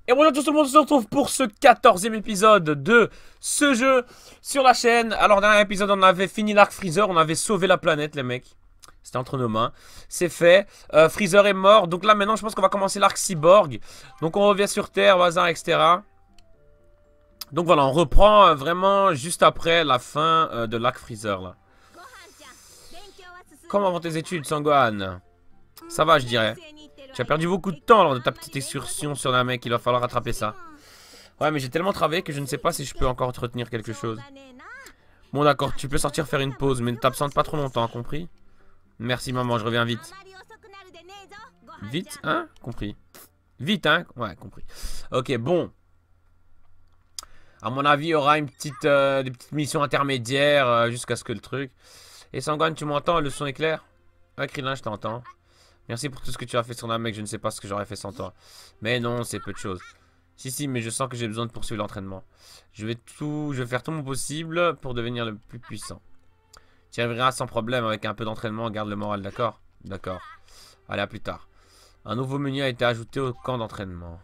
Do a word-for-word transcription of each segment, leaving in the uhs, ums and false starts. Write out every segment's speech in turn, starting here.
Et bonjour à tous, tout le monde, on se retrouve pour ce quatorzième épisode de ce jeu sur la chaîne. Alors, dans dernier épisode, on avait fini l'arc Freezer, on avait sauvé la planète, les mecs. C'était entre nos mains. C'est fait. Euh, Freezer est mort. Donc là, maintenant, je pense qu'on va commencer l'arc Cyborg. Donc, on revient sur Terre, bazar, et cetera. Donc voilà, on reprend euh, vraiment juste après la fin euh, de l'arc Freezer, là. Comment vont tes études, Sangwan? Ça va, je dirais. Tu as perdu beaucoup de temps lors de ta petite excursion sur la mec, il va falloir rattraper ça. Ouais, mais j'ai tellement travaillé que je ne sais pas si je peux encore te retenir quelque chose. Bon, d'accord, tu peux sortir faire une pause, mais ne t'absente pas trop longtemps, compris? Merci, maman, je reviens vite. Vite, hein? Compris. Vite, hein? Ouais, compris. Ok, bon. À mon avis, il y aura une petite, euh, des petites missions intermédiaires euh, jusqu'à ce que le truc... Et Sangwan, tu m'entends? Le son est clair? Ouais, Krillin, je t'entends. Merci pour tout ce que tu as fait sur la mec, je ne sais pas ce que j'aurais fait sans toi. Mais non, c'est peu de choses. Si, si, mais je sens que j'ai besoin de poursuivre l'entraînement. Je vais tout, je vais faire tout mon possible pour devenir le plus puissant. Tu y arriveras sans problème avec un peu d'entraînement, garde le moral, d'accord? D'accord. Allez, à plus tard. Un nouveau menu a été ajouté au camp d'entraînement.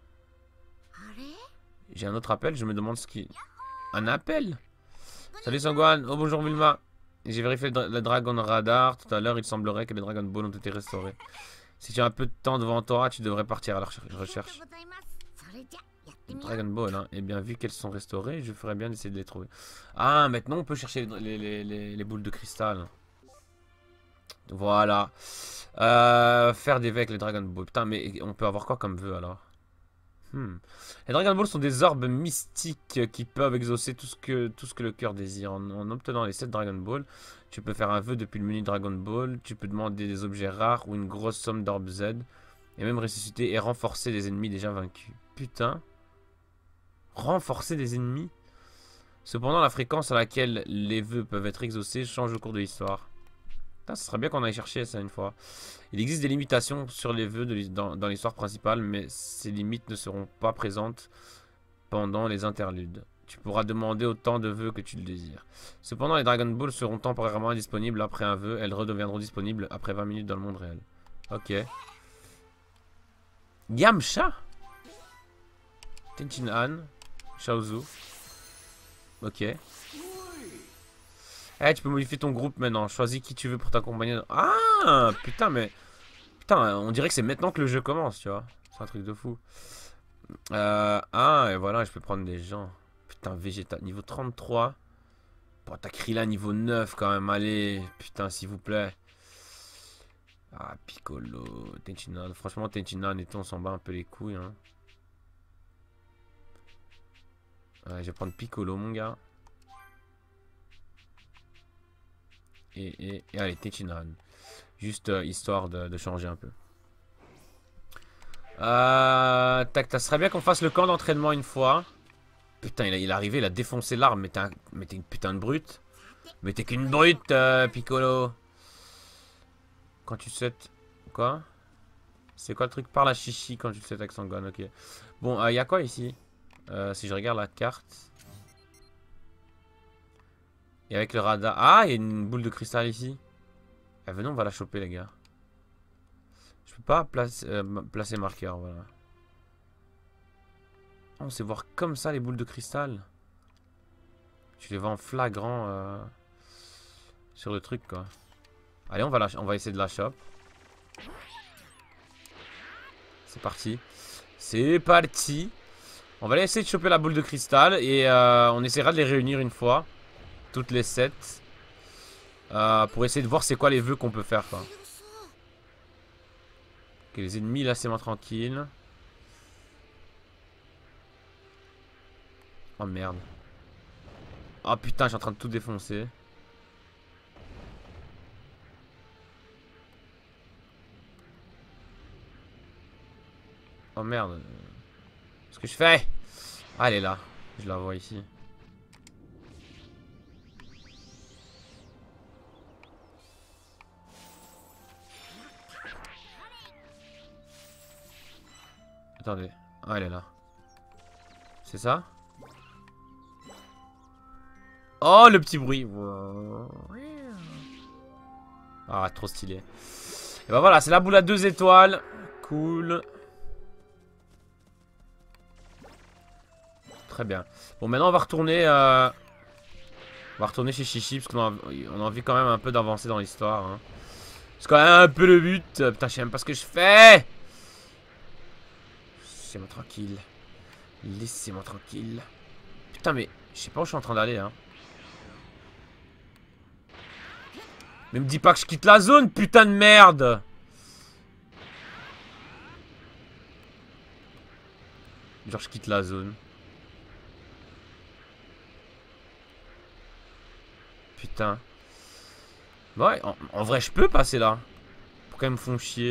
J'ai un autre appel, je me demande ce qui... Un appel? Salut Sangwan, oh bonjour Vilma. J'ai vérifié le, le Dragon Radar. Tout à l'heure, il semblerait que les Dragon Ball ont été restaurés. Si tu as un peu de temps devant toi, tu devrais partir à la recherche. Dragon Ball, hein. Et bien, vu qu'elles sont restaurées, je ferais bien d'essayer de les trouver. Ah, maintenant, on peut chercher les, les, les, les boules de cristal. Voilà. Euh, faire des vœux avec les Dragon Ball. Putain, mais on peut avoir quoi comme vœu, alors? Hmm. Les Dragon Ball sont des orbes mystiques qui peuvent exaucer tout ce que, tout ce que le cœur désire. En, en obtenant les sept Dragon Ball, tu peux faire un vœu depuis le menu Dragon Ball. Tu peux demander des objets rares ou une grosse somme d'orbes Z. Et même ressusciter et renforcer des ennemis déjà vaincus. Putain. Renforcer des ennemis. Cependant, la fréquence à laquelle les vœux peuvent être exaucés change au cours de l'histoire. Ça serait bien qu'on aille chercher ça une fois. Il existe des limitations sur les vœux de, dans, dans l'histoire principale, mais ces limites ne seront pas présentes pendant les interludes. Tu pourras demander autant de vœux que tu le désires. Cependant, les Dragon Ball seront temporairement indisponibles après un vœu. Elles redeviendront disponibles après vingt minutes dans le monde réel. Ok. Yamcha? Tenchin Han. Shaozu. Ok. Eh, tu peux modifier ton groupe maintenant. Choisis qui tu veux pour t'accompagner. Ah, putain, mais... Putain, on dirait que c'est maintenant que le jeu commence, tu vois. C'est un truc de fou. Euh, ah, et voilà, je peux prendre des gens. Putain, Vegeta, niveau trente-trois. Bon, t'as Krillin niveau neuf quand même. Allez, putain, s'il vous plaît. Ah, Piccolo, Tenshinhan. Franchement, Tenshinhan et tout, on s'en bat un peu les couilles. Hein. Ouais, je vais prendre Piccolo, mon gars. Et, et, et allez, Tenshinhan. Juste euh, histoire de, de changer un peu. Euh, tac, ça serait bien qu'on fasse le camp d'entraînement une fois. Putain, il, a, il est arrivé, il a défoncé l'arme. Mais t'es un, une putain de brute. Mais t'es qu'une brute, euh, Piccolo. Quand tu sets... Quoi? C'est quoi le truc? Par la chichi quand tu sets avec Sangwan, ok. Bon, il euh, y a quoi ici? euh, Si je regarde la carte... Et avec le radar... Ah, il y a une boule de cristal ici. Ah, venez, on va la choper, les gars. Je peux pas placer, euh, placer marqueur, voilà. On sait voir comme ça les boules de cristal. Tu les vois en flagrant euh, sur le truc, quoi. Allez, on va, la, on va essayer de la choper. C'est parti. C'est parti. On va essayer de choper la boule de cristal. Et euh, on essaiera de les réunir une fois. Toutes les sept. Euh, pour essayer de voir c'est quoi les vœux qu'on peut faire, quoi. Ok, les ennemis, là, c'est moins tranquille. Oh merde. Oh putain, je suis en train de tout défoncer. Oh merde. Qu'est-ce que je fais? Ah, elle est là. Je la vois ici. Attendez. Ah, elle est là. C'est ça? Oh, le petit bruit. Ah, trop stylé. Et bah voilà, c'est la boule à deux étoiles. Cool. Très bien. Bon, maintenant on va retourner... Euh... On va retourner chez Chichi, parce qu'on a... On a envie quand même un peu d'avancer dans l'histoire. Hein. C'est quand même un peu le but. Putain, je sais même pas ce que je fais. Laissez-moi tranquille. Laissez-moi tranquille. Putain, mais je sais pas où je suis en train d'aller. Hein. Mais me dis pas que je quitte la zone, putain de merde. Genre, je quitte la zone. Putain. Ouais, en, en vrai, je peux passer là. Pourquoi ils me font chier?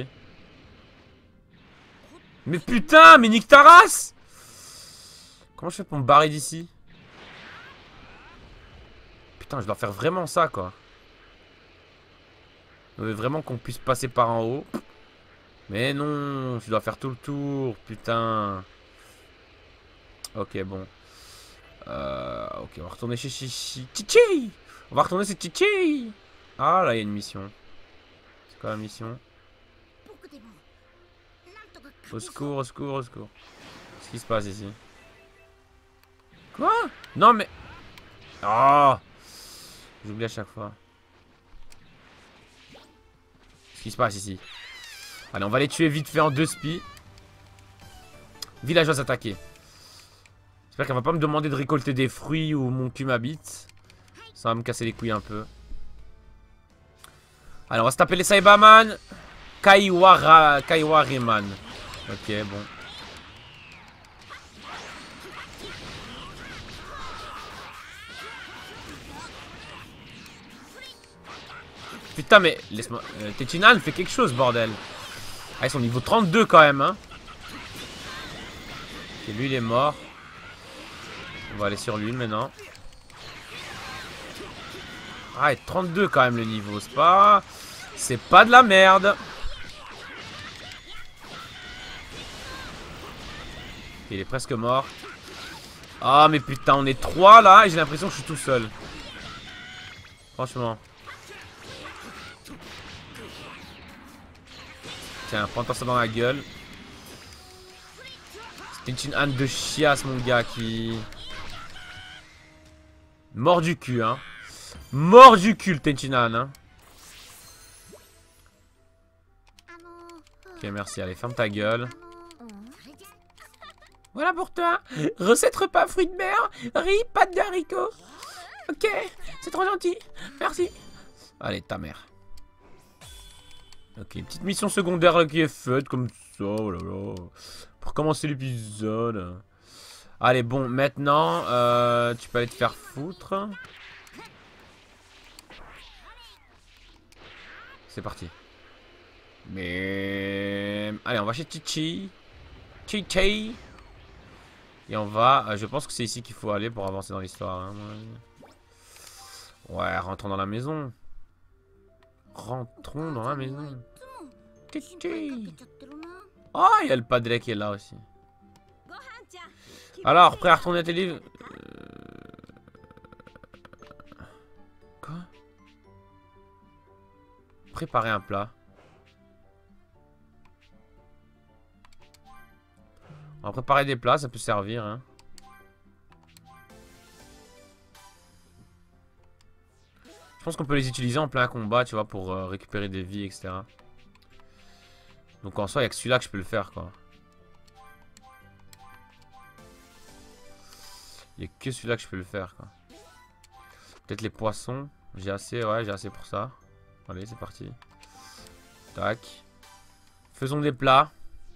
Mais putain, mais nique ta race! Comment je fais pour me barrer d'ici? Putain, je dois faire vraiment ça, quoi. Je veux vraiment qu'on puisse passer par en haut. Mais non, je dois faire tout le tour, putain. Ok, bon. Euh, ok, on va retourner chez Chichi. Chichi! On va retourner chez Chichi! Ah, là, il y a une mission. C'est quoi la mission? Au secours, au secours, au secours. Qu'est-ce qui se passe ici? Quoi? Non, mais... Oh! J'oublie à chaque fois. Qu'est-ce qui se passe ici? Allez, on va les tuer vite fait en deux spies. Villageois attaqués. J'espère qu'elle va pas me demander de récolter des fruits où mon cul m'habite. Ça va me casser les couilles un peu. Allez, on va se taper les Saibaman. Kaiwara... Kaiwariman. Ok, bon. Putain, mais laisse-moi... Euh, Techinan fait quelque chose, bordel. Ah, ils sont niveau trente-deux quand même, hein. Ok, lui, il est mort. On va aller sur lui maintenant. Ah, et trente-deux quand même le niveau. C'est pas... C'est pas de la merde. Il est presque mort. Ah, mais putain, on est trois là. Et j'ai l'impression que je suis tout seul. Franchement. Tiens, prends-toi ça dans la gueule. C'était une âne de chiasse, mon gars, qui... Mort du cul, hein. Mort du cul, le Tenchinan, hein. Ok, merci. Allez, ferme ta gueule. Voilà pour toi. Recette repas fruits de mer, riz, pâte de haricots. Ok, c'est trop gentil. Merci. Allez, ta mère. Ok, une petite mission secondaire qui est faite comme ça. Oh là là. Pour commencer l'épisode. Allez, bon, maintenant, euh, tu peux aller te faire foutre. C'est parti. Mais... Allez, on va chez Chichi. Chichi. Et on va... Euh, je pense que c'est ici qu'il faut aller pour avancer dans l'histoire. Hein. Ouais, rentrons dans la maison. Rentrons dans la maison. Chichi. Oh, il y a le padre qui est là aussi. Alors, prêt à retourner à tes livres? Quoi? Préparer un plat. On va préparer des plats, ça peut servir. Hein. Je pense qu'on peut les utiliser en plein combat, tu vois, pour euh, récupérer des vies, et cetera. Donc en soi, il n'y a que celui-là que je peux le faire, quoi. Il n'y a que celui-là que je peux le faire, quoi. Peut-être les poissons. J'ai assez, ouais, j'ai assez pour ça. Allez, c'est parti. Tac. Faisons des plats.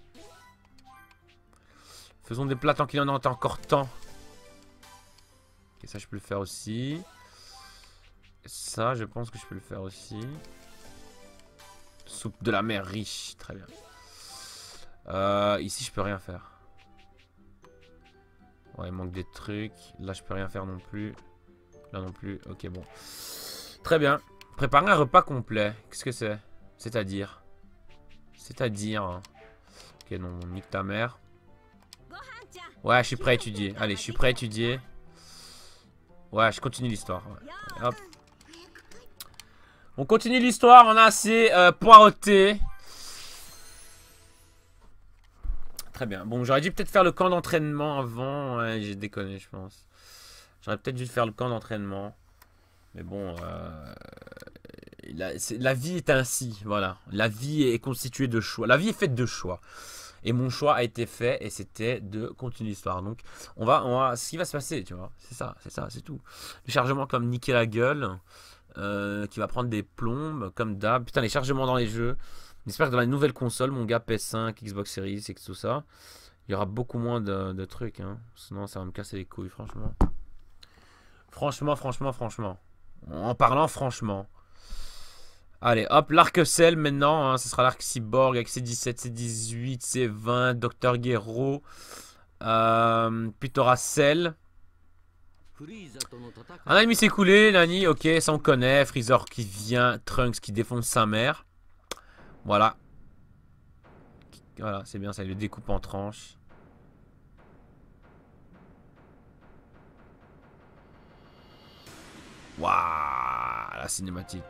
Faisons des plats tant qu'il y en a encore temps. Ok, ça je peux le faire aussi. Ça, je pense que je peux le faire aussi. Soupe de la mer riche. Très bien. Euh, ici, je peux rien faire. Ouais, il manque des trucs. Là, je peux rien faire non plus. Là non plus. Ok, bon. Très bien. Préparer un repas complet. Qu'est-ce que c'est? C'est-à-dire C'est-à-dire hein. Ok, non, nique ta mère. Ouais, je suis prêt à étudier. Allez, je suis prêt à étudier. Ouais, je continue l'histoire. Ouais. Hop. On continue l'histoire. On a assez euh, poireauté. Très très bien. Bon, j'aurais dû peut-être faire le camp d'entraînement avant. Ouais, j'ai déconné, je pense. J'aurais peut-être dû faire le camp d'entraînement. Mais bon, euh, la, la vie est ainsi, voilà. La vie est constituée de choix. La vie est faite de choix. Et mon choix a été fait et c'était de continuer l'histoire. Donc, on va, on va, ce qui va se passer, tu vois. C'est ça, c'est ça, c'est tout. Le chargement comme niquer la gueule, euh, qui va prendre des plombes, comme d'hab. Putain, les chargements dans les jeux. J'espère que dans la nouvelle console, mon gars, P S cinq, Xbox Series X, tout ça, il y aura beaucoup moins de, de trucs. Hein. Sinon, ça va me casser les couilles, franchement. Franchement, franchement, franchement. En parlant franchement. Allez, hop, l'arc-cell maintenant. Hein, ce sera l'arc cyborg avec C dix-sept, C dix-huit, C vingt, Docteur Gero. Euh, puis t'auras Cell. Un ennemi s'est coulé, Nani. Ok, ça on connaît. Freezer qui vient. Trunks qui défonce sa mère. Voilà. Voilà, c'est bien ça. Il le découpe en tranches. Waouh, la cinématique.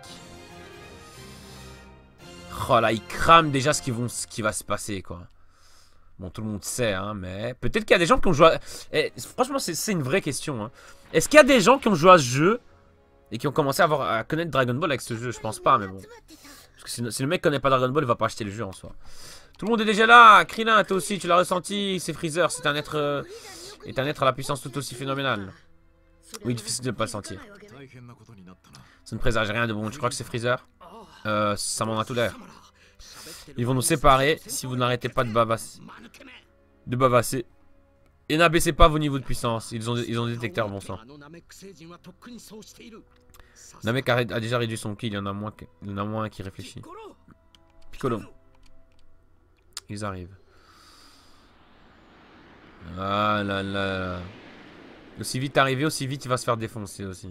Oh là, ils crament déjà ce qui, vont, ce qui va se passer, quoi. Bon, tout le monde sait, hein, mais... Peut-être qu'il y a des gens qui ont joué à... Eh, franchement, c'est une vraie question, hein. Est-ce qu'il y a des gens qui ont joué à ce jeu et qui ont commencé à, avoir, à connaître Dragon Ball avec ce jeu? Je pense pas, mais bon. Parce que si, si le mec connaît pas Dragon Ball, il va pas acheter le jeu en soi. Tout le monde est déjà là. Krillin, toi aussi, tu l'as ressenti. C'est Freezer, c'est un être... Euh, est un être à la puissance tout aussi phénoménale. Oui, difficile de ne pas le sentir. Ça ne présage rien de bon. Je crois que c'est Freezer. Euh, ça m'en a tout l'air. Ils vont nous séparer si vous n'arrêtez pas de bavasser. De bavasser. Et n'abaissez pas vos niveaux de puissance. Ils ont, ils ont des détecteurs bon sang. Namek a, a déjà réduit son ki. Il y en a moins, que, il y en a moins qui réfléchit. Piccolo. Ils arrivent. Ah là là. Aussi vite arrivé, aussi vite il va se faire défoncer aussi.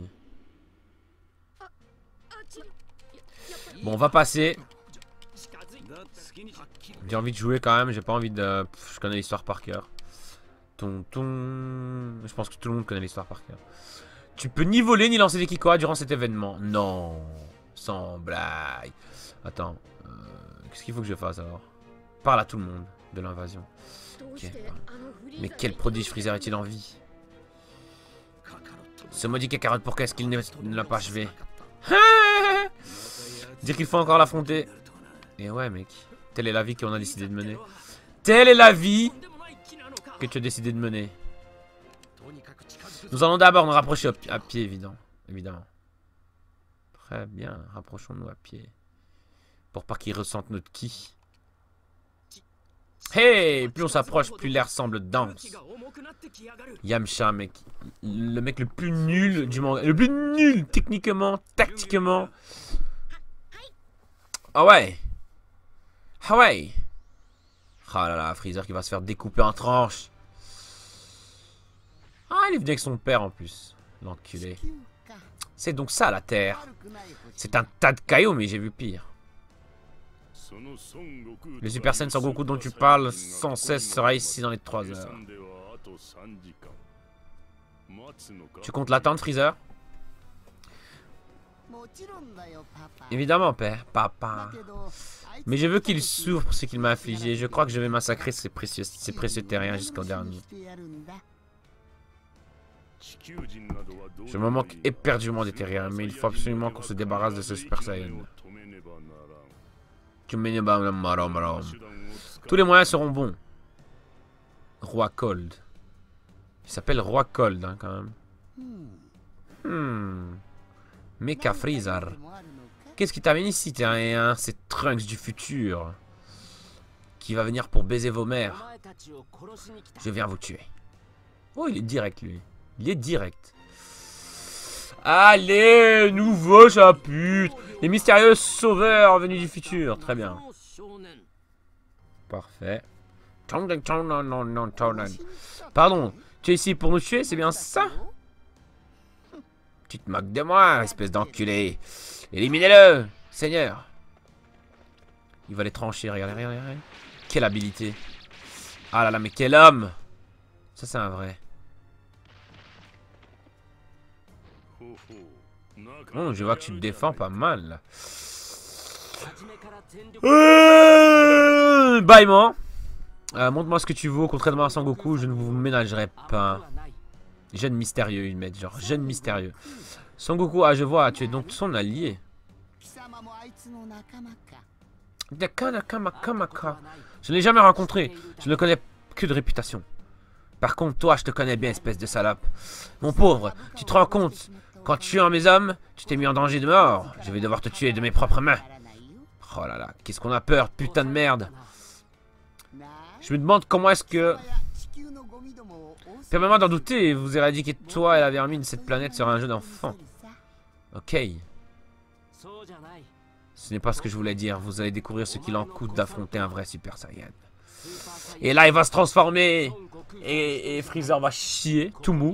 Bon, on va passer. J'ai envie de jouer quand même, j'ai pas envie de... Pff, je connais l'histoire par cœur. Ton, ton... Je pense que tout le monde connaît l'histoire par cœur. Tu peux ni voler ni lancer des Kikoa durant cet événement. Non. Sans blague. Attends. Euh, Qu'est-ce qu'il faut que je fasse alors? Parle à tout le monde de l'invasion. Okay. Mais quel prodige Freezer est-il en vie? Ce maudit Kakarot, pourquoi est-ce qu'il ne l'a pas achevé? Dire qu'il faut encore l'affronter. Et ouais mec, telle est la vie qu'on a décidé de mener. Telle est la vie que tu as décidé de mener. Nous allons d'abord nous rapprocher à pied, évident, évidemment. Très bien, rapprochons-nous à pied. Pour pas qu'ils ressentent notre ki. Hey, plus on s'approche, plus l'air semble dense. Yamcha, mec. Le mec le plus nul du manga. Le plus nul, techniquement, tactiquement. Ah ouais. Ah ouais. Ah là là, Freezer qui va se faire découper en tranches. Ah, il est venu avec son père en plus. L'enculé. C'est donc ça la Terre. C'est un tas de cailloux, mais j'ai vu pire. Le Super Saiyan Son Goku dont tu parles sans cesse sera ici dans les trois heures. Tu comptes l'attendre, Freezer? Évidemment, père. Papa. Mais je veux qu'il souffre pour ce qu'il m'a affligé. Je crois que je vais massacrer ces précieux, ces précieux terriens jusqu'au dernier. Je me manque éperdument des terriens, mais il faut absolument qu'on se débarrasse de ce Super Saiyan. Tous les moyens seront bons. Roi Cold. Il s'appelle Roi Cold, hein, quand même. Hmm. Mecha Freezer. Qu'est-ce qui t'amène ici, terrien? C'est Trunks du futur. Qui va venir pour baiser vos mères. Je viens vous tuer. Oh, il est direct, lui. Il est direct. Allez, nouveau chapitre. Les mystérieux sauveurs venus du futur. Très bien. Parfait. Pardon, tu es ici pour nous tuer, c'est bien ça? Tu te moques de moi, espèce d'enculé. Éliminez-le, Seigneur. Il va les trancher, regardez, regardez, regardez. Quelle habilité. Ah là là, mais quel homme. Ça, c'est un vrai. Oh, je vois que tu te défends pas mal. Euh, bâillement. Euh, Montre-moi ce que tu vaux. Contrairement à Sangoku, je ne vous ménagerai pas. Jeune mystérieux, ils mettent genre jeune mystérieux. Sangoku, ah je vois, tu es donc son allié. Je ne l'ai jamais rencontré. Je ne le connais que de réputation. Par contre, toi, je te connais bien, espèce de salope. Mon pauvre, tu te rends compte? Quand tu es un mes hommes, tu t'es mis en danger de mort. Je vais devoir te tuer de mes propres mains. Oh là là, qu'est-ce qu'on a peur, putain de merde. Je me demande comment est-ce que... Permets-moi d'en douter, vous éradiquer toi et la vermine de cette planète sera un jeu d'enfant. Ok. Ce n'est pas ce que je voulais dire, vous allez découvrir ce qu'il en coûte d'affronter un vrai Super Saiyan. Et là, il va se transformer. Et, et Freezer va chier, tout mou.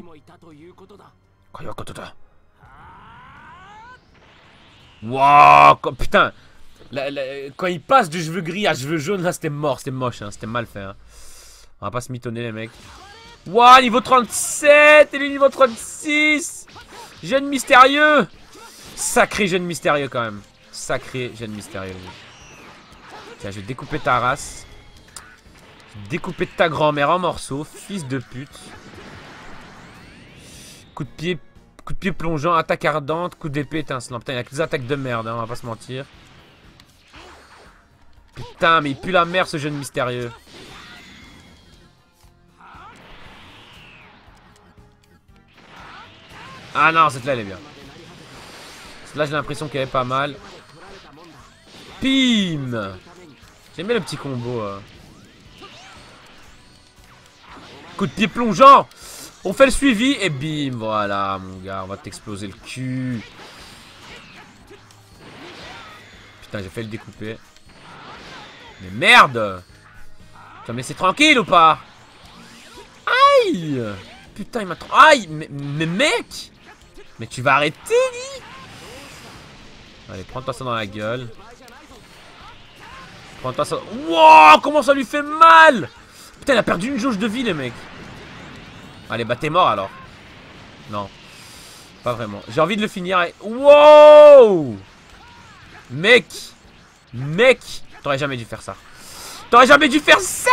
Wouah, putain. La, la, quand il passe de cheveux gris à cheveux jaunes, là, c'était mort, c'était moche, hein, c'était mal fait. Hein. On va pas se mitonner, les mecs. Wouah, niveau trente-sept et le niveau trente-six. Jeune mystérieux. Sacré jeune mystérieux, quand même. Sacré jeune mystérieux. Tiens, je vais découper ta race. Découper ta grand-mère en morceaux, fils de pute. Coup de pied, coup de pied plongeant, attaque ardente, coup d'épée étincelant. Putain, il y a que des attaques de merde, hein, on va pas se mentir. Putain, mais il pue la merde ce jeune mystérieux. Ah non, cette là elle est bien. Là j'ai l'impression qu'elle est pas mal. Pim. J'aime bien le petit combo. Euh. Coup de pied plongeant. On fait le suivi et bim. Voilà mon gars, on va t'exploser le cul. Putain, j'ai fait le découper. Mais merde. Tu vas me laisser tranquille ou pas? Aïe. Putain, il m'a... Aïe. Mais, mais mec. Mais tu vas arrêter, dis. Allez, prends-toi ça dans la gueule. Prends-toi ça... Wow, comment ça lui fait mal. Putain, il a perdu une jauge de vie, les mecs. Allez, bah t'es mort, alors. Non. Pas vraiment. J'ai envie de le finir et... Wow. Mec. Mec. T'aurais jamais dû faire ça. T'aurais jamais dû faire ça.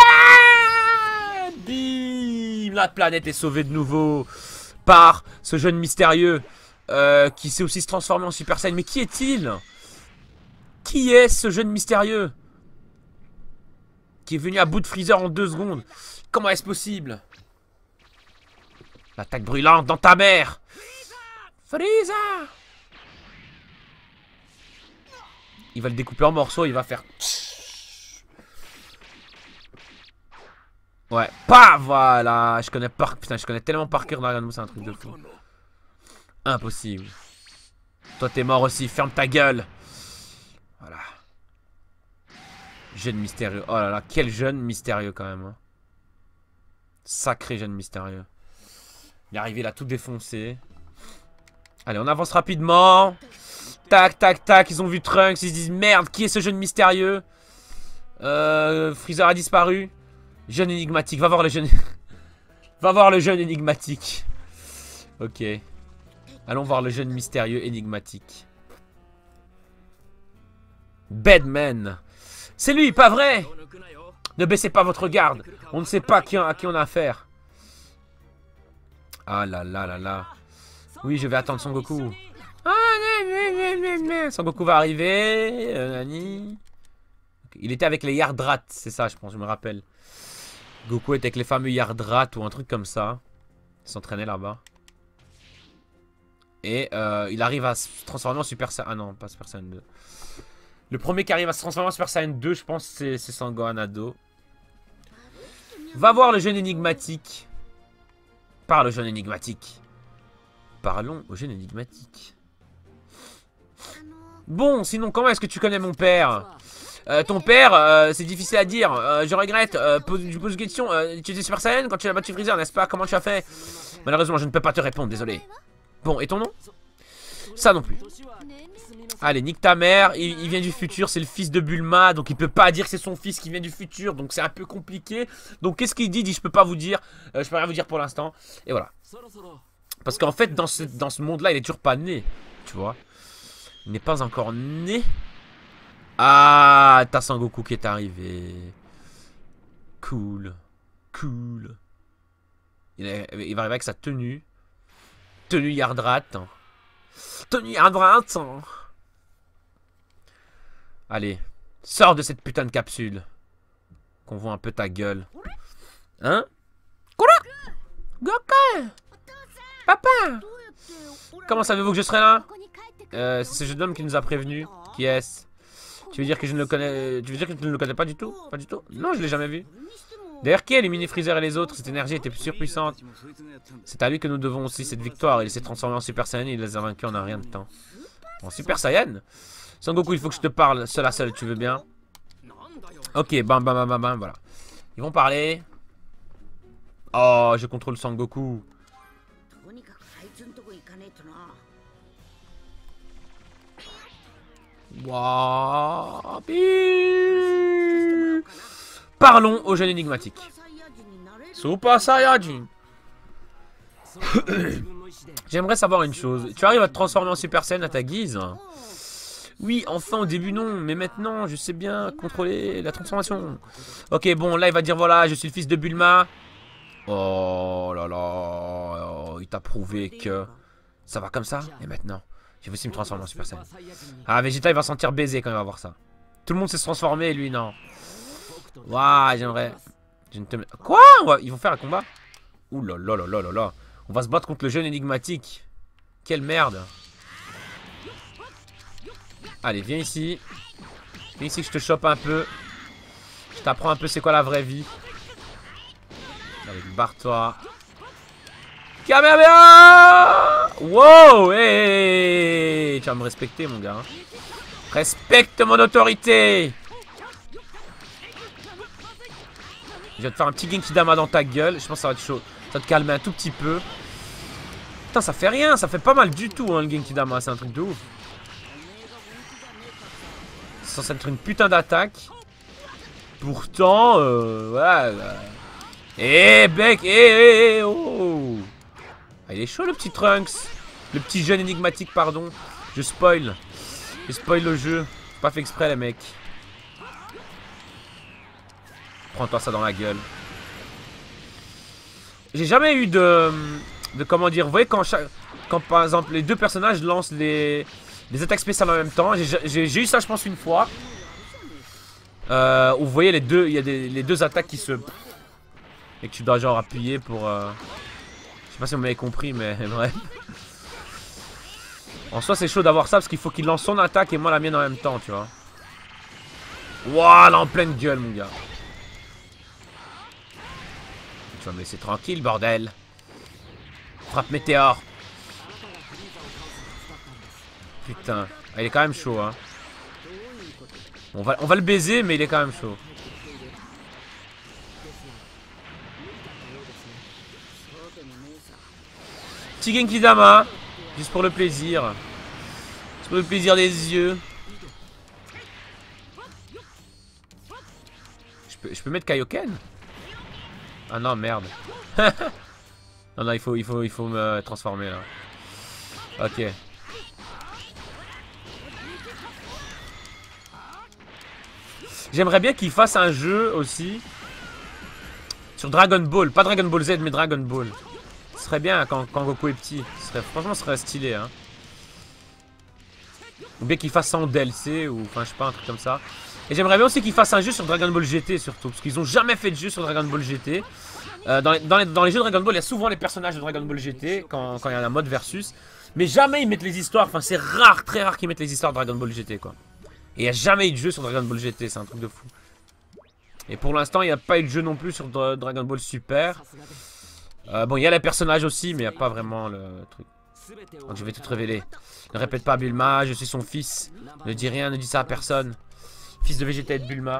Bim. La planète est sauvée de nouveau. Par ce jeune mystérieux. Euh, qui sait aussi se transformer en Super Saiyan. Mais qui est-il? Qui est ce jeune mystérieux? Qui est venu à bout de Freezer en deux secondes. Comment est-ce possible? L'attaque brûlante dans ta mère. Freezer. Il va le découper en morceaux. Il va faire... Ouais. Pas voilà. Je connais par... Putain, je connais tellement par cœur Dragon Ball. C'est un truc de fou. Impossible. Toi t'es mort aussi, ferme ta gueule. Voilà. Jeune mystérieux. Oh là là, quel jeune mystérieux quand même. Hein. Sacré jeune mystérieux. Il est arrivé là tout défoncé. Allez, on avance rapidement. Tac, tac, tac. Ils ont vu Trunks, ils se disent merde, qui est ce jeune mystérieux? euh, Freezer a disparu. Jeune énigmatique, va voir le jeune. Va voir le jeune énigmatique. Ok. Allons voir le jeune mystérieux énigmatique. Bedman. C'est lui, pas vrai? Ne baissez pas votre garde. On ne sait pas qui, à qui on a affaire. Ah là là là là. Oui, je vais attendre Son Goku. Ah, Son Goku va arriver. Euh, nani. Il était avec les Yardrat, c'est ça, je pense, je me rappelle. Goku était avec les fameux Yardrat ou un truc comme ça. Il s'entraînait là-bas. Et euh, il arrive à se transformer en Super Saiyan... Ah non, pas Super Saiyan deux. Le premier qui arrive à se transformer en Super Saiyan deux, je pense, c'est Sangohan Ado. Va voir le jeune énigmatique. Parle au jeune énigmatique. Parlons au jeune énigmatique. Bon, sinon, comment est-ce que tu connais mon père? euh, Ton père, euh, c'est difficile à dire. Euh, je regrette. Euh, pose, je pose une question. Euh, tu étais Super Saiyan quand tu as battu Freezer, n'est-ce pas? Comment tu as fait? Malheureusement, je ne peux pas te répondre, désolé. Bon, et ton nom? Ça non plus. Allez, nique ta mère. Il, il vient du futur, c'est le fils de Bulma. Donc il peut pas dire que c'est son fils qui vient du futur. Donc c'est un peu compliqué. Donc qu'est-ce qu'il dit? Il dit je peux pas vous dire. euh, Je peux rien vous dire pour l'instant. Et voilà. Parce qu'en fait dans ce, dans ce monde là il est toujours pas né. Tu vois. Il n'est pas encore né. Ah, t'as Sangoku qui est arrivé. Cool. Cool. Il, est, il va arriver avec sa tenue. Tenue Yardrate. Tenue Yardrate. Allez. Sors de cette putain de capsule. Qu'on voit un peu ta gueule. Hein? Quoi? Goku! Papa! Comment savez-vous que je serai là? Euh, c'est ce jeune homme qui nous a prévenus. Qui est-ce? Tu veux dire que je ne le connais... Tu veux dire que tu ne le connais pas du tout? Pas du tout? Non, je l'ai jamais vu. D'ailleurs, qui est les mini-freezer et les autres? Cette énergie était surpuissante. C'est à lui que nous devons aussi cette victoire. Il s'est transformé en Super Saiyan et il les a vaincus en un rien de temps. En Super Saiyan? Sangoku, il faut que je te parle seul à seul, tu veux bien? Ok, bam bam bam bam bam, voilà. Ils vont parler. Oh, je contrôle Sangoku. Wow. Parlons au jeune énigmatique. Super Saiyajin. J'aimerais savoir une chose. Tu arrives à te transformer en Super Saiyan à ta guise? Oui, enfin au début non, mais maintenant je sais bien contrôler la transformation. Ok, bon, là il va dire voilà, je suis le fils de Bulma. Oh là là, oh, il t'a prouvé que ça va comme ça. Et maintenant, je vais aussi me transformer en Super Saiyan. Ah, Vegeta il va sentir baiser quand il va voir ça. Tout le monde s'est transformé et lui non. Waouh, j'aimerais... Quoi? Ils vont faire un combat? Ouh là là là là là là. On va se battre contre le jeune énigmatique. Quelle merde. Allez, viens ici. Viens ici que je te chope un peu. Je t'apprends un peu c'est quoi la vraie vie. Allez, barre-toi. Kamehameha! Wow! Hey! Tu vas me respecter, mon gars. Respecte mon autorité! Je vais te faire un petit Genkidama dans ta gueule. Je pense que ça va être chaud. Ça va te calmer un tout petit peu. Putain, ça fait rien. Ça fait pas mal du tout, hein, le Genkidama. C'est un truc de ouf. C'est censé être une putain d'attaque. Pourtant, euh, ouais. Eh, bec, eh, eh, eh, oh. Ah, il est chaud, le petit Trunks. Le petit jeune énigmatique, pardon. Je spoil. Je spoil le jeu. Pas fait exprès, les mecs. Prends-toi ça dans la gueule. J'ai jamais eu de... De comment dire... Vous voyez quand, chaque, quand par exemple les deux personnages lancent les, les attaques spéciales en même temps. J'ai eu ça je pense une fois. Euh, où vous voyez les deux... Il y a des, les deux attaques qui se... Et que tu dois genre appuyer pour... Euh... Je sais pas si vous m'avez compris mais bref. En soi c'est chaud d'avoir ça parce qu'il faut qu'il lance son attaque et moi la mienne en même temps tu vois. Wouah là en pleine gueule mon gars. Tu vas me laisser tranquille, bordel. Frappe météore. Putain. Ah, il est quand même chaud, hein. On va, on va le baiser, mais il est quand même chaud. Petit Genkidama. Juste pour le plaisir. Juste pour le plaisir des yeux. Je peux, je peux mettre Kaioken? Ah non, merde. Non, non, il faut, il faut, il faut me transformer là. Ok. J'aimerais bien qu'il fasse un jeu aussi sur Dragon Ball. Pas Dragon Ball Z, mais Dragon Ball. Ce serait bien quand, quand Goku est petit. Ce serait, franchement, ce serait stylé. Hein. Ou bien qu'il fasse ça en D L C, ou enfin, je sais pas, un truc comme ça. Et j'aimerais bien aussi qu'ils fassent un jeu sur Dragon Ball G T surtout. Parce qu'ils ont jamais fait de jeu sur Dragon Ball G T. Euh, dans, les, dans, les, dans les jeux de Dragon Ball, il y a souvent les personnages de Dragon Ball G T quand, quand il y a un mode versus. Mais jamais ils mettent les histoires. Enfin, c'est rare, très rare qu'ils mettent les histoires de Dragon Ball G T quoi. Et il n'y a jamais eu de jeu sur Dragon Ball G T. C'est un truc de fou. Et pour l'instant, il n'y a pas eu de jeu non plus sur Dra Dragon Ball Super. Euh, bon, il y a les personnages aussi, mais il n'y a pas vraiment le truc. Donc je vais tout te révéler. Ne répète pas Bulma, je suis son fils. Ne dis rien, ne dis ça à personne. Fils de Vegeta et de Bulma.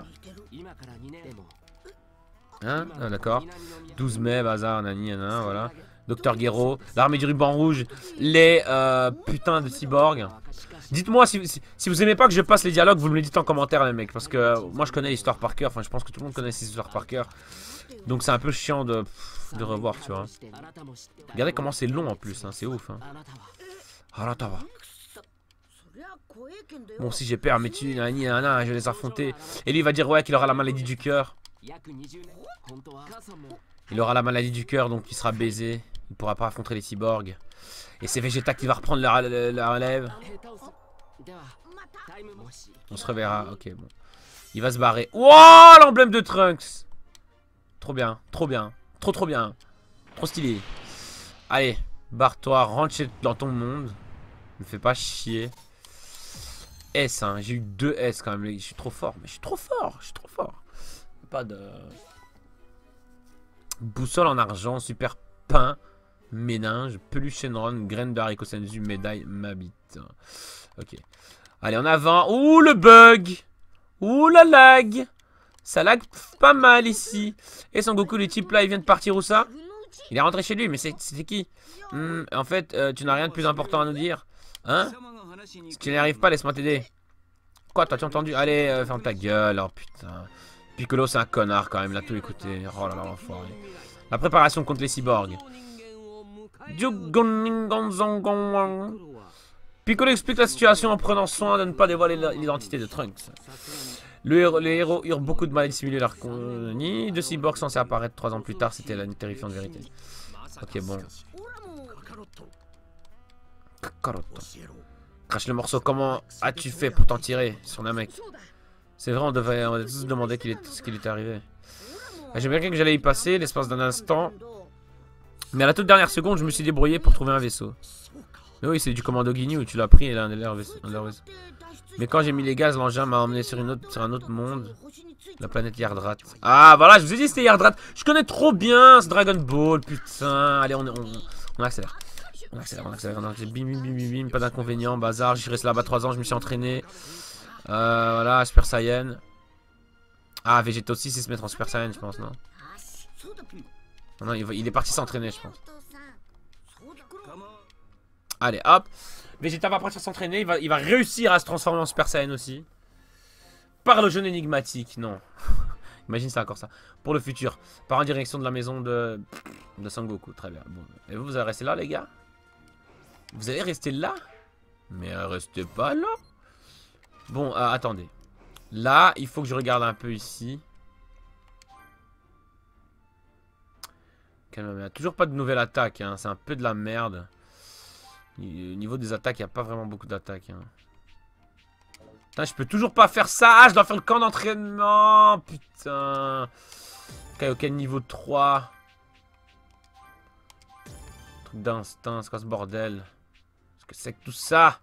Hein? Ah, d'accord. douze mai, bazar, nani, nana, voilà. Docteur Gero, l'armée du ruban rouge, les euh, putains de cyborgs. Dites-moi si, si, si vous aimez pas que je passe les dialogues, vous me le dites en commentaire les mecs. Parce que euh, moi je connais l'histoire par cœur, enfin je pense que tout le monde connaît ces histoires par cœur. Donc c'est un peu chiant de, de revoir, tu vois. Regardez comment c'est long en plus, hein, c'est ouf. Hein. Ah là, t'as va. Bon, si j'ai peur, mais tu, nani, nana, je vais les affronter. Et lui, il va dire, ouais, qu'il aura la maladie du cœur. Il aura la maladie du cœur, donc il sera baisé. Il pourra pas affronter les cyborgs. Et c'est Vegeta qui va reprendre la, la, la relève. On se reverra. Ok, bon. Il va se barrer. Wouah, l'emblème de Trunks. Trop bien, trop bien. Trop, trop bien. Trop stylé. Allez, barre-toi, rentre chez, dans ton monde. Me fais pas chier. S, hein. J'ai eu deux S quand même. Je suis trop fort. Mais je suis trop fort. Je suis trop fort. Pas de... Boussole en argent, super pain, méninge, peluche Shenron, graine de haricot senzu, médaille, Mabit. Ok. Allez, en avant. Ouh, le bug. Ouh, la lag. Ça lag pas mal ici. Et Son Goku, les types là, il vient de partir où ça? Il est rentré chez lui, mais c'était qui? hmm, En fait, euh, tu n'as rien de plus important à nous dire. Hein? Si tu n'y arrives pas, laisse-moi t'aider. Quoi, t'as-tu entendu? Allez, euh, ferme ta gueule. Oh putain. Piccolo, c'est un connard quand même, il a tout écouté. Oh là là, l'enfoiré. La préparation contre les cyborgs. Piccolo explique la situation en prenant soin de ne pas dévoiler l'identité de Trunks. Le héros, les héros eurent beaucoup de mal à dissimuler leur colonie. Deux cyborgs censés apparaître trois ans plus tard, c'était la terrifiante vérité. Ok, bon. Kakaroto. Crache le morceau, comment as-tu fait pour t'en tirer sur un mec? C'est vrai, on devait, on devait tous se demander qu est, ce qu'il était arrivé. J'ai bien cru que j'allais y passer l'espace d'un instant. Mais à la toute dernière seconde, je me suis débrouillé pour trouver un vaisseau. Mais oui, c'est du commando Ginyu où tu l'as pris et là, un de leurs vaisseaux. Mais quand j'ai mis les gaz, l'engin m'a emmené sur, une autre, sur un autre monde. La planète Yardrat. Ah, voilà, je vous ai dit c'était Yardrat. Je connais trop bien ce Dragon Ball, putain. Allez, on, on, on accélère. On accélère, on accélère, on accélère. Bim, bim, bim, bim, bim. Pas d'inconvénient, bazar. J'ai resté là-bas trois ans, je me suis entraîné. Euh, voilà, Super Saiyan. Ah, Vegeta aussi, c'est se mettre en Super Saiyan, je pense, non? Non, il, va, il est parti s'entraîner, je pense. Allez, hop. Vegeta va partir s'entraîner. Il va, il va réussir à se transformer en Super Saiyan aussi. Par le jeune énigmatique, non. Imagine c'est encore ça. Pour le futur. Par en direction de la maison de, de Son Goku. Très bien. Bon. Et vous, vous allez rester là, les gars? Vous allez rester là? Mais euh, restez pas là. Bon, euh, attendez. Là, il faut que je regarde un peu ici. Calme-toi. Toujours pas de nouvelle attaque. Hein. C'est un peu de la merde. Au niveau des attaques, il n'y a pas vraiment beaucoup d'attaques. Hein. Putain, je peux toujours pas faire ça. Ah, je dois faire le camp d'entraînement. Putain. Kaioken niveau trois. Truc d'instinct. C'est quoi ce bordel? Qu'est-ce que c'est que tout ça?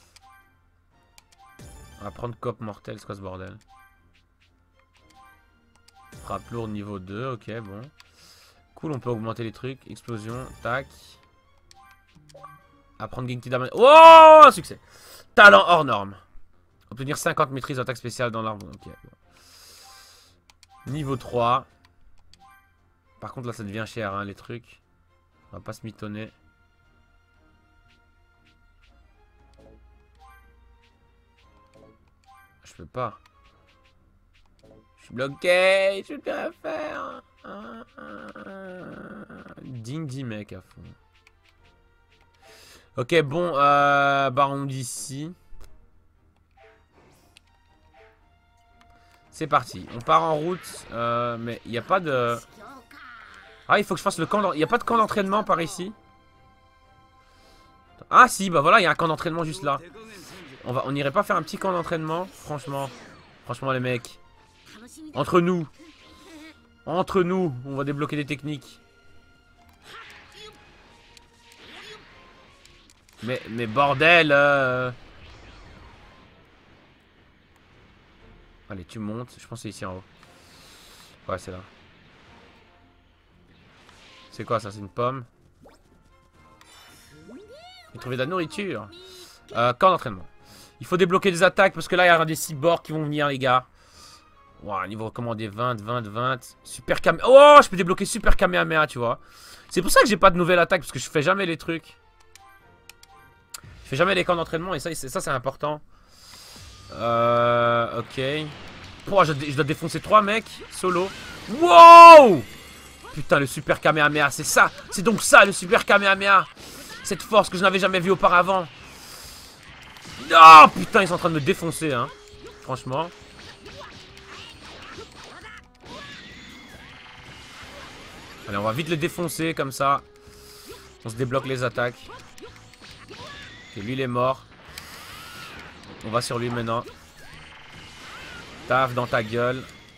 On va prendre Cop mortel. C'est quoi ce bordel? Frappe lourde niveau deux. Ok, bon. Cool, on peut augmenter les trucs. Explosion. Tac. Apprendre Genki Dama. Oh, un succès. Talent hors norme. Obtenir cinquante maîtrises d'attaque spéciale dans l'arbre. Ok. Niveau trois. Par contre, là, ça devient cher, hein, les trucs. On va pas se mitonner. Je peux pas. Je suis bloqué. Je peux rien faire. Ding di mec à fond. Ok, bon, euh, baron d'ici. C'est parti. On part en route. Euh, mais il n'y a pas de... Ah, il faut que je fasse le camp... Il n'y a pas de camp d'entraînement par ici. Ah, si, bah voilà, il y a un camp d'entraînement juste là. On va, on n'irait pas faire un petit camp d'entraînement? Franchement. Franchement, les mecs. Entre nous. Entre nous, on va débloquer des techniques. Mais, mais bordel euh... Allez, tu montes. Je pense que c'est ici en haut. Ouais, c'est là. C'est quoi ça? C'est une pomme. J'ai trouvé de la nourriture. Euh, camp d'entraînement. Il faut débloquer des attaques parce que là, il y a des cyborgs qui vont venir, les gars. Wow, niveau recommandé vingt, vingt, vingt. Super Kamehameha. Oh, je peux débloquer Super Kamehameha, tu vois. C'est pour ça que j'ai pas de nouvelle attaque parce que je fais jamais les trucs. Je fais jamais les camps d'entraînement et ça, ça c'est important. Euh, ok. Oh, je, je dois défoncer trois mecs solo. Wow! Putain, le Super Kamehameha, c'est ça. C'est donc ça, le Super Kamehameha. Cette force que je n'avais jamais vue auparavant. Oh, putain, ils sont en train de me défoncer, hein. Franchement. Allez, on va vite le défoncer comme ça. On se débloque les attaques. Et lui, il est mort. On va sur lui maintenant. Taf dans ta gueule.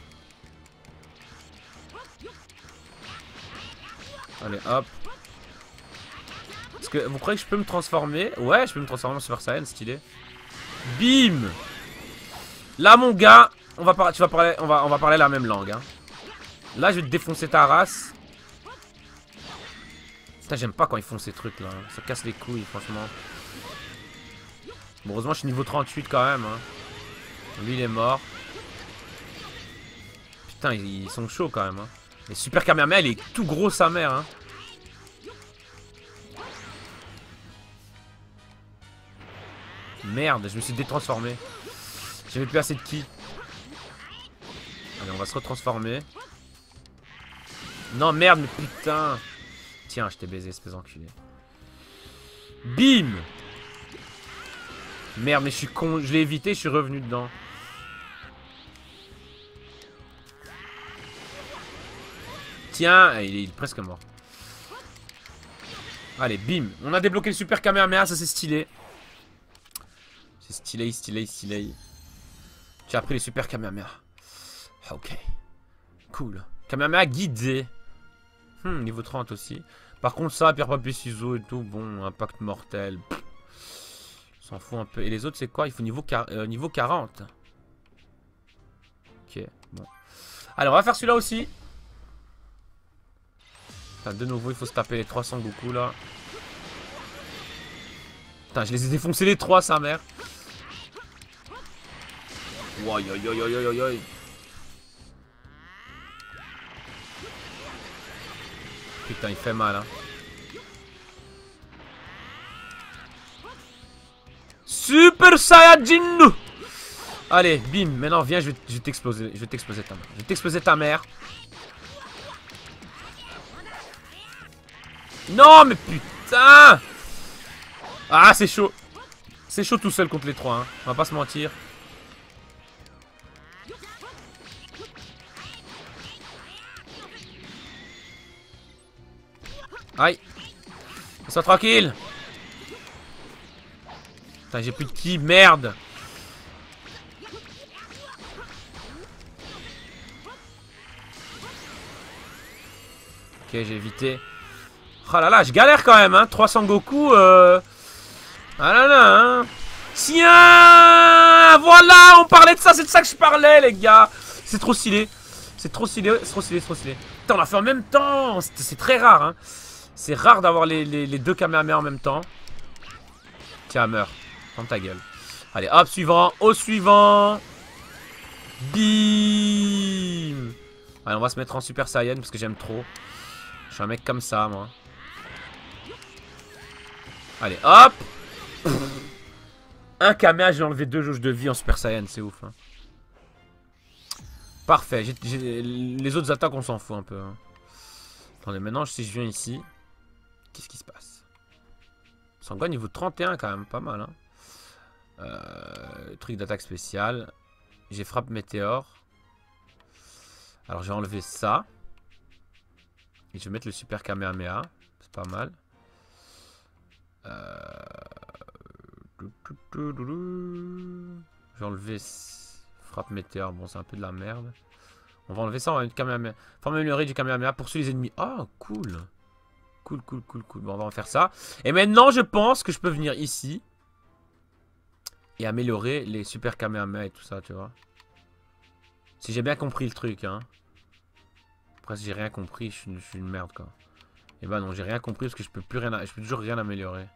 Allez, hop. Est-ce que vous croyez que je peux me transformer? Ouais, je peux me transformer en Super Saiyan, stylé. Bim. Là, mon gars, on va, par... tu vas parler... on, va... on va parler la même langue. Hein. Là, je vais te défoncer ta race. Putain, j'aime pas quand ils font ces trucs là. Ça casse les couilles, franchement. Bon, heureusement, je suis niveau trente-huit quand même. Hein. Lui, il est mort. Putain, ils sont chauds quand même. Hein. Mais Super Kamehameha, il est tout gros sa mère. Hein. Merde, je me suis détransformé. J'avais plus assez de ki. Allez, on va se retransformer. Non, merde, mais putain. Tiens, je t'ai baisé, espèce d'enculé. Bim. Merde, mais je suis con. Je l'ai évité, je suis revenu dedans. Tiens, il est presque mort. Allez, bim. On a débloqué le Super Kamehameha, ça c'est stylé. C'est stylé, stylé, stylé. Tu as pris le Super Kamehameha. Ok. Cool. Kamehameha guidé. Hmm, niveau trente aussi. Par contre, ça, pierre, papier, ciseaux et tout, bon, impact mortel. On s'en fout un peu. Et les autres, c'est quoi? Il faut niveau, euh, niveau quarante. Ok, bon. Allez, on va faire celui-là aussi. Putain, de nouveau, il faut se taper les trois cents Goku, là. Putain, je les ai défoncés les trois, sa mère. Aïe, aïe, aïe, aïe, aïe, aïe. Putain, il fait mal, hein. Super Saiyajin. Allez, bim. Maintenant, viens, je vais, je vais t'exploser. Je vais t'exploser ta mère. Je vais t'exploser ta mère. Non, mais putain. Ah, c'est chaud. C'est chaud tout seul contre les trois, hein. On va pas se mentir. Aïe. Sois tranquille. Putain, j'ai plus de ki, merde. Ok, j'ai évité. Oh là là, je galère quand même, hein. trois cents Goku, euh... ah là là, hein. Tiens. Voilà, on parlait de ça, c'est de ça que je parlais, les gars. C'est trop stylé. C'est trop stylé, c'est trop stylé, c'est trop stylé. Putain, on l'a fait en même temps. C'est très rare, hein. C'est rare d'avoir les, les, les deux Kamehameha en même temps. Tiens, meurs. Ferme ta gueule. Allez, hop, suivant. Au suivant. Bim. Allez, on va se mettre en Super Saiyan parce que j'aime trop. Je suis un mec comme ça, moi. Allez, hop. Un Kamehameha, j'ai enlevé deux jauges de vie en Super Saiyan. C'est ouf, hein. Parfait. J'ai, j'ai... Les autres attaques, on s'en fout un peu. Hein. Attendez, maintenant, si je viens ici... Qu'est-ce qui se passe? Sangoku niveau trente et un quand même, pas mal. Hein. Euh, truc d'attaque spéciale. J'ai frappe météore. Alors j'ai enlevé ça. Et je vais mettre le Super Kamehameha. C'est pas mal. Euh... J'ai enlevé frappe météore. Bon, c'est un peu de la merde. On va enlever ça. On va mettre Kamehameha. Forme améliorée du Kamehameha. Poursuit les ennemis. Oh, cool. Cool, cool, cool, cool. Bon, on va en faire ça. Et maintenant, je pense que je peux venir ici. Et améliorer les Super Kamehameha et tout ça, tu vois. Si j'ai bien compris le truc, hein. Après, si j'ai rien compris, je suis, je suis une merde, quoi. Et bah non, j'ai rien compris parce que je peux plus rien... Je peux toujours rien améliorer.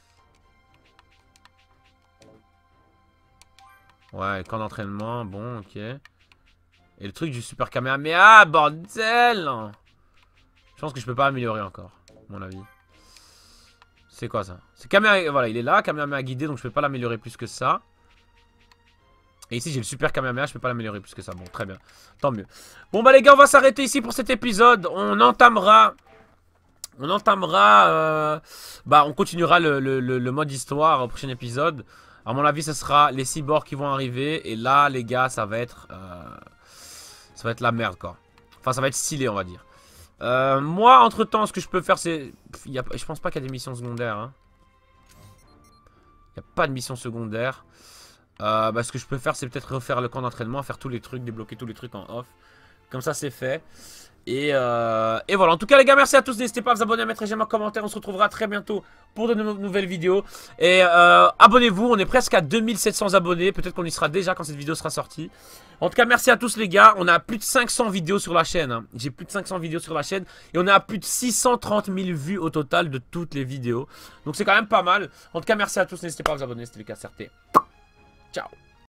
Ouais, camp d'entraînement, bon, ok. Et le truc du Super Kamehameha, bordel! Je pense que je peux pas améliorer encore, à mon avis. C'est quoi ça? C'est Kamehameha, voilà, il est là, Kamehameha guidé, donc je peux pas l'améliorer plus que ça. Et ici j'ai le Super Kamehameha, je peux pas l'améliorer plus que ça. Bon, très bien, tant mieux. Bon bah les gars, on va s'arrêter ici pour cet épisode. On entamera... On entamera... Euh, bah on continuera le, le, le, le mode histoire au prochain épisode. À mon avis, ce sera les cyborgs qui vont arriver. Et là, les gars, ça va être... Euh, ça va être la merde, quoi. Enfin, ça va être stylé, on va dire. Euh, moi, entre temps, ce que je peux faire, c'est... Y a... Je pense pas qu'il y a des missions secondaires. Hein. Il n'y a pas de mission secondaire. Euh, bah, ce que je peux faire, c'est peut-être refaire le camp d'entraînement, faire tous les trucs, débloquer tous les trucs en off. Comme ça, c'est fait. Et, euh, et voilà, en tout cas les gars, merci à tous, n'hésitez pas à vous abonner, à mettre un j'aime, un commentaire, on se retrouvera très bientôt pour de nou nouvelles vidéos. Et euh, abonnez-vous, on est presque à deux mille sept cents abonnés, peut-être qu'on y sera déjà quand cette vidéo sera sortie. En tout cas, merci à tous les gars, on a plus de cinq cents vidéos sur la chaîne, hein. J'ai plus de cinq cents vidéos sur la chaîne, et on a plus de six cent trente mille vues au total de toutes les vidéos. Donc c'est quand même pas mal. En tout cas, merci à tous, n'hésitez pas à vous abonner, c'était le K C R T. Ciao.